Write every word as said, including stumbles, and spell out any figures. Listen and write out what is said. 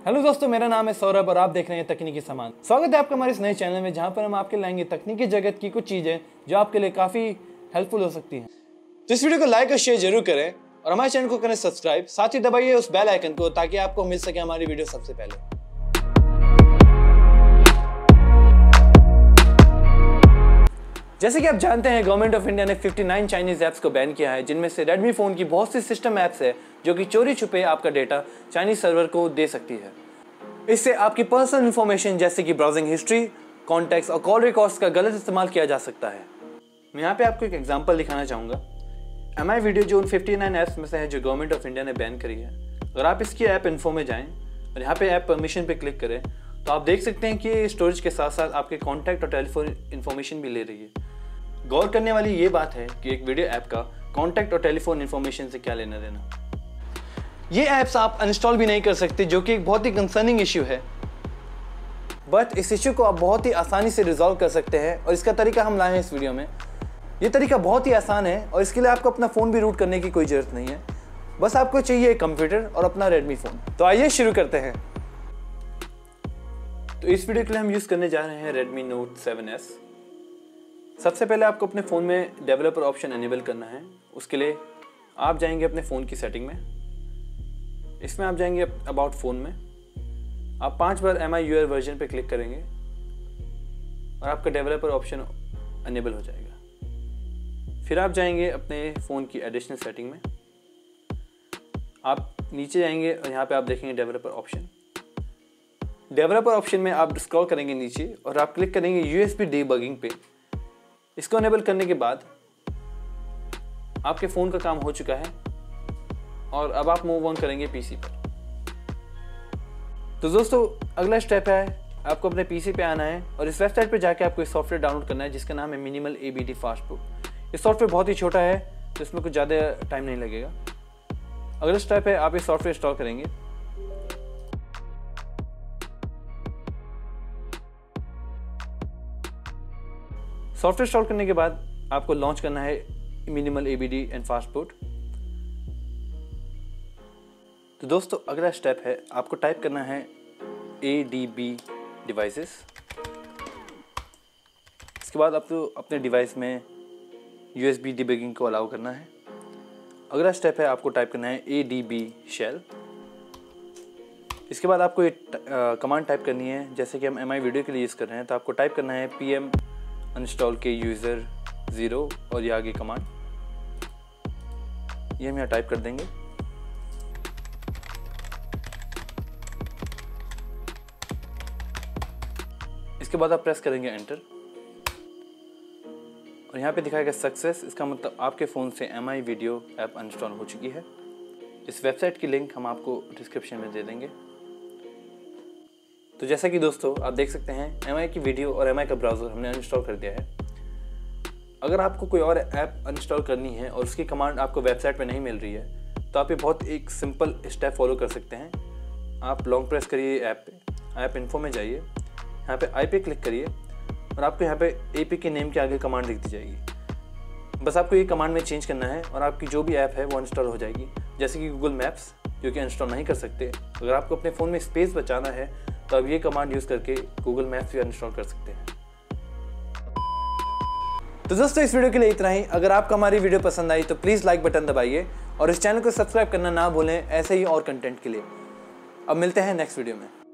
Hello दोस्तों, मेरा नाम है सौरभ और आप देख रहे हैं तकनीकी सामान। स्वागत है आपका हमारे इस नए चैनल में, जहां पर हम आपके लाएंगे तकनीकी जगत की कुछ चीजें जो आपके लिए काफी हेल्पफुल हो सकती हैं। तो इस वीडियो को लाइक और शेयर जरूर करें और हमारे चैनल को करें सब्सक्राइब, साथ ही दबाइए उस बेल आइकन को ताकि आपको मिल सके हमारी वीडियो सबसे पहले। जैसे कि आप जानते हैं, गवर्नमेंट ऑफ इंडिया ने उनसठ चाइनीज ऐप्स को बैन किया है, जिनमें से रेडमी फोन की बहुत सी सिस्टम ऐप्स है जो कि चोरी छुपे आपका डेटा चाइनीज सर्वर को दे सकती है। इससे आपकी पर्सनल इंफॉर्मेशन जैसे कि ब्राउजिंग हिस्ट्री, कॉन्टैक्ट्स और कॉल रिकॉर्ड्स का गलत इस्तेमाल किया जा सकता है। मैं यहाँ पे आपको एक एग्जांपल दिखाना चाहूँगा। एम आई वीडियो जो उन उनसठ ऐप्स में से है जो गवर्नमेंट ऑफ इंडिया ने बैन करी है। अगर आप इसकी ऐप इन्फो में जाएँ और यहाँ पे ऐप परमिशन पे क्लिक करें तो आप देख सकते हैं कि ये स्टोरेज के साथ साथ आपके कॉन्टैक्ट और टेलीफोन इन्फॉर्मेशन भी ले रही है। गौर करने वाली ये बात है कि एक वीडियो ऐप का कॉन्टैक्ट और टेलीफोन इन्फॉर्मेशन से क्या लेना देना। ये ऐप्स आप अनइंस्टॉल भी नहीं कर सकते, जो कि एक बहुत ही कंसर्निंग इश्यू है। बट इस इश्यू को आप बहुत ही आसानी से रिजॉल्व कर सकते हैं और इसका तरीका हम लाए हैं इस वीडियो में। ये तरीका बहुत ही आसान है और इसके लिए आपको अपना फ़ोन भी रूट करने की कोई ज़रूरत नहीं है। बस आपको चाहिए एक कंप्यूटर और अपना रेडमी फ़ोन। तो आइए शुरू करते हैं। तो इस वीडियो के लिए हम यूज़ करने जा रहे हैं रेडमी नोट सेवन एस। सबसे पहले आपको अपने फ़ोन में डेवलपर ऑप्शन एनेबल करना है। उसके लिए आप जाएंगे अपने फ़ोन की सेटिंग में। इसमें आप जाएंगे अबाउट फ़ोन में। आप पांच बार M I U R version पे क्लिक करेंगे और आपका डेवलपर ऑप्शन एनेबल हो जाएगा। फिर आप जाएंगे अपने फ़ोन की एडिशनल सेटिंग में। आप नीचे जाएंगे और यहाँ पे आप देखेंगे डेवलपर ऑप्शन। डेवलपर ऑप्शन में आप स्क्रॉल करेंगे नीचे और आप क्लिक करेंगे यू एस बी डीबगिंग पे। इसको एनेबल करने के बाद आपके फ़ोन का काम हो चुका है और अब आप मूव ऑन करेंगे पीसी पर। तो दोस्तों, अगला स्टेप है आपको अपने पीसी पे आना है और इस वेबसाइट पे जाके आपको एक सॉफ्टवेयर डाउनलोड करना है जिसका नाम है minimal A B D fastboot. ये सॉफ्टवेयर बहुत ही छोटा है तो इसमें कुछ ज़्यादा टाइम नहीं लगेगा। अगला स्टेप है आप ये सॉफ्टवेयर इंस्टॉल करेंगे। सॉफ्टवेयर इंस्टॉल करने के बाद आपको लॉन्च करना है minimal A B D and fastboot. तो दोस्तों, अगला स्टेप है आपको टाइप करना है ए डी बी डिवाइसेस। इसके बाद आपको अपने डिवाइस में यू एस बी डिबगिंग को अलाउ करना है। अगला स्टेप है आपको टाइप करना है ए डी बी शेल। इसके बाद आपको ये कमांड टाइप करनी है। जैसे कि हम एम आई वीडियो के लिए यूज़ कर रहे हैं तो आपको टाइप करना है P M uninstall K user zero और ये आगे कमांड, ये हम यहाँ टाइप कर देंगे। इसके बाद आप प्रेस करेंगे एंटर और यहाँ पे दिखाएगा सक्सेस। इसका मतलब आपके फ़ोन से M I video app uninstall हो चुकी है। इस वेबसाइट की लिंक हम आपको डिस्क्रिप्शन में दे देंगे। तो जैसा कि दोस्तों आप देख सकते हैं, एम आई की वीडियो और एम आई का ब्राउज़र हमने अनइंस्टॉल कर दिया है। अगर आपको कोई और ऐप अनइंस्टॉल करनी है और उसकी कमांड आपको वेबसाइट पे नहीं मिल रही है तो आप ये बहुत एक सिंपल स्टेप फॉलो कर सकते हैं। आप लॉन्ग प्रेस करिए ऐप पे, ऐप इन्फो में जाइए, यहाँ पे आई पे क्लिक करिए और आपको यहाँ पे ए पी के नेम के आगे कमांड दिख दी जाएगी। बस आपको ये कमांड में चेंज करना है और आपकी जो भी ऐप है वो अनइंस्टॉल हो जाएगी। जैसे कि गूगल मैप्स, जो कि अनइंस्टॉल नहीं कर सकते। अगर आपको अपने फ़ोन में स्पेस बचाना है तो आप ये कमांड यूज़ करके गूगल मैप्स भी अनइंस्टॉल कर सकते हैं। तो दोस्तों, इस वीडियो के लिए इतना ही। अगर आपको हमारी वीडियो पसंद आई तो प्लीज़ लाइक बटन दबाइए और इस चैनल को सब्सक्राइब करना ना भूलें ऐसे ही और कंटेंट के लिए। अब मिलते हैं नेक्स्ट वीडियो में।